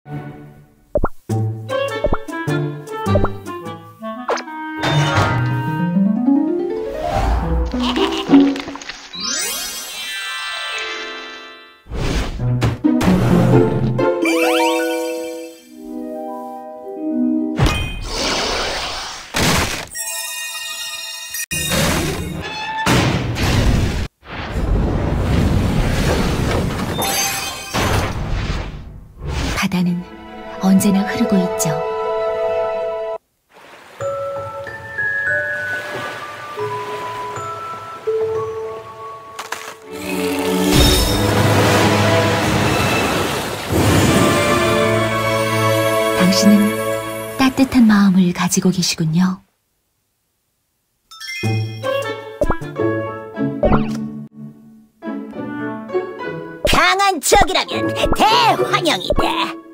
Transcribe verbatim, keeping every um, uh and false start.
바다는 언제나 흐르고 있죠. 당신은 따뜻한 마음을 가지고 계시군요. 강한 적이라면 대환영이다.